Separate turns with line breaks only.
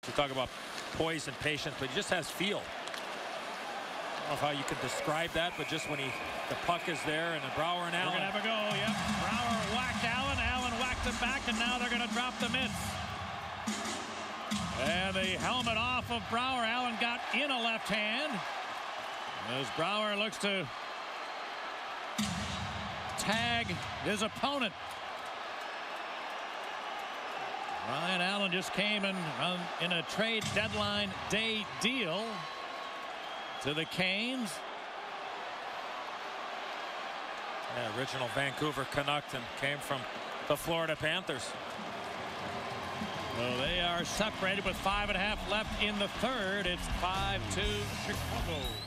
You talk about poise and patience, but he just has feel. I don't know how you could describe that, but just when the puck is there, and Brouwer and Allen.
We're going to have a go, yep. Brouwer whacked Allen. Allen whacked him back, and now they're going to drop the mitts. And the helmet off of Brouwer. Allen got in a left hand. As Brouwer looks to tag his opponent. Ryan Allen just came in a trade deadline day deal to the Canes.
Yeah, original Vancouver Canuck and came from the Florida Panthers.
Well, they are separated with 5.5 left in the third. It's 5-2 Chicago.